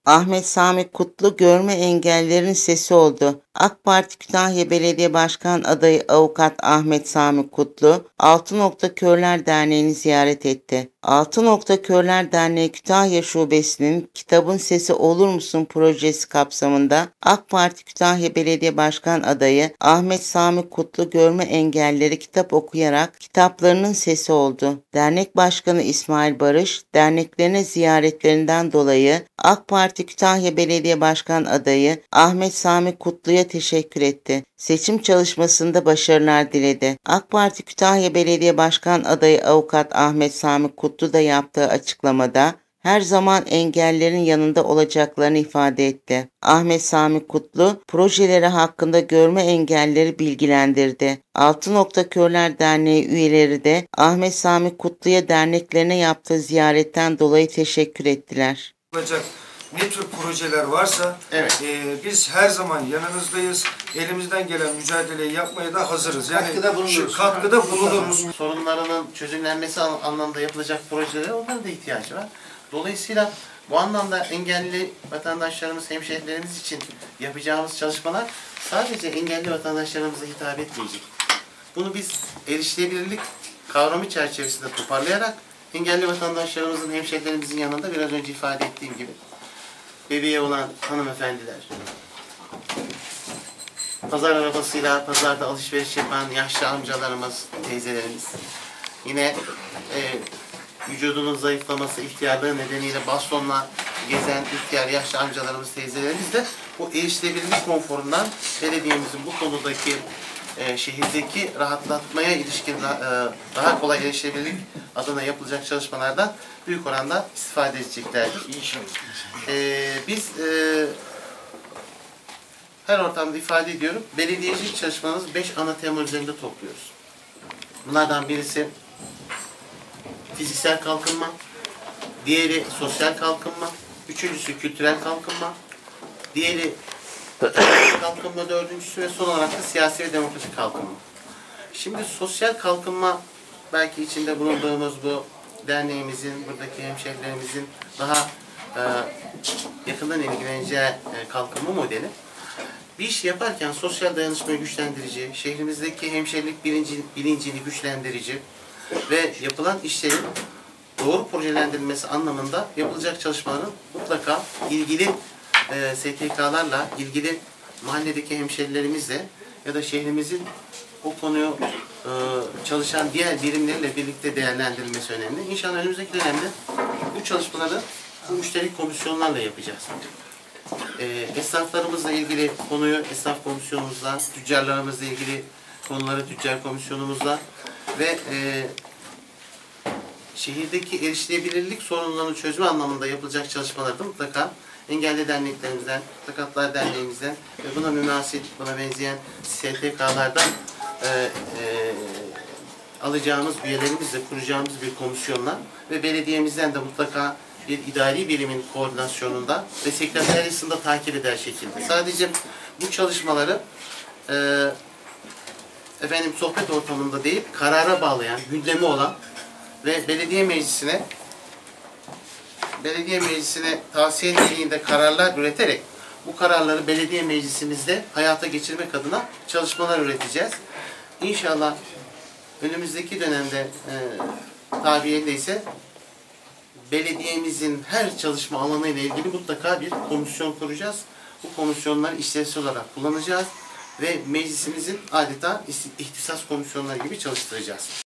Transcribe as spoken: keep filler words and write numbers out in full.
Ahmet Sami Kutlu görme engellilerin sesi oldu. AK Parti Kütahya Belediye Başkan adayı Avukat Ahmet Sami Kutlu, Altı Nokta Körler Derneği'ni ziyaret etti. Altı Nokta Körler Derneği Kütahya Şubesi'nin Kitabın Sesi Olur Musun projesi kapsamında AK Parti Kütahya Belediye Başkan adayı Ahmet Sami Kutlu görme engellileri kitap okuyarak kitaplarının sesi oldu. Dernek Başkanı İsmail Barış, derneklerine ziyaretlerinden dolayı AK Parti Kütahya Belediye Başkan adayı Ahmet Sami Kutlu'ya teşekkür etti. Seçim çalışmasında başarılar diledi. AK Parti Kütahya Belediye Başkan adayı Avukat Ahmet Sami Kutlu da yaptığı açıklamada her zaman engellerin yanında olacaklarını ifade etti. Ahmet Sami Kutlu, projeleri hakkında görme engelleri bilgilendirdi. Altı Nokta Körler Derneği üyeleri de Ahmet Sami Kutlu'ya derneklerine yaptığı ziyaretten dolayı teşekkür ettiler. Ne tür projeler varsa evet. e, biz her zaman yanınızdayız. Elimizden gelen mücadeleyi yapmaya da hazırız. Yani katkıda bulunuruz. Katkıda bulunuruz. Sorunlarının çözümlenmesi anlamda yapılacak projelere onların da ihtiyacı var. Dolayısıyla bu anlamda engelli vatandaşlarımız, hemşehrilerimiz için yapacağımız çalışmalar sadece engelli vatandaşlarımıza hitap etmeyecek. Bunu biz erişilebilirlik kavramı çerçevesinde toparlayarak engelli vatandaşlarımızın, hemşehrilerimizin yanında biraz önce ifade ettiğim gibi bebeği olan hanımefendiler, pazar arabasıyla pazarda alışveriş yapan yaşlı amcalarımız, teyzelerimiz, yine e, vücudunun zayıflaması, ihtiyarlığı nedeniyle bastonla gezen ihtiyar yaşlı amcalarımız, teyzelerimiz de bu erişilebilirlik konforundan belediyemizin bu konudaki e, şehirdeki rahatlatmaya ilişkin e, daha kolay erişilebilirlik adına yapılacak çalışmalardan büyük oranda istifade edeceklerdir. İnşallah. E, biz e, her ortamda ifade ediyorum, belediyecilik çalışmalarımız beş ana tema üzerinde topluyoruz. Bunlardan birisi fiziksel kalkınma, diğeri sosyal kalkınma, üçüncüsü kültürel kalkınma, diğeri kalkınma dördüncüsü ve son olarak da siyasi ve demokratik kalkınma. Şimdi sosyal kalkınma belki içinde bulunduğumuz bu derneğimizin, buradaki hemşehrilerimizin daha e, yakından ilgileneceği e, kalkınma modeli. Bir iş yaparken sosyal dayanışmayı güçlendirici, şehrimizdeki hemşehrilik bilinci, bilincini güçlendirici ve yapılan işlerin doğru projelendirilmesi anlamında yapılacak çalışmaların mutlaka ilgili e, S T K'larla, ilgili mahalledeki hemşehrilerimizle ya da şehrimizin o konuyu e, çalışan diğer birimlerle birlikte değerlendirilmesi önemli. İnşallah önümüzdeki dönemde bu çalışmaları bu müşterek komisyonlarla yapacağız. E, esnaflarımızla ilgili konuyu esnaf komisyonumuzla, tüccarlarımızla ilgili konuları tüccar komisyonumuzla ve e, şehirdeki erişilebilirlik sorunlarını çözme anlamında yapılacak çalışmalarda mutlaka engelli derneklerimizden, Sakatlar Derneğimizden ve buna münasip, buna benzeyen S T K'lardan e, e, alacağımız üyelerimizle kuracağımız bir komisyonla ve belediyemizden de mutlaka bir idari birimin koordinasyonunda ve sekreteryasında takip eder şekilde. Sadece bu çalışmaları e, efendim sohbet ortamında değil, karara bağlayan, gündemi olan ve belediye meclisine belediye meclisine tavsiye niteliğinde kararlar üreterek bu kararları belediye meclisimizde hayata geçirmek adına çalışmalar üreteceğiz. İnşallah önümüzdeki dönemde e, tabiriyle ise belediyemizin her çalışma alanı ile ilgili mutlaka bir komisyon kuracağız. Bu komisyonları işlevsel olarak kullanacağız ve meclisimizin adeta ihtisas komisyonları gibi çalıştıracağız.